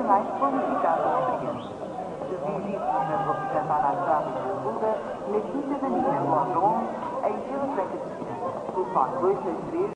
profissionais qualificados experientes. Serviços representada à Tráfico de Buda, na Quinta da Mina, loja 11, em Vila Franca de Xira. Telefone 263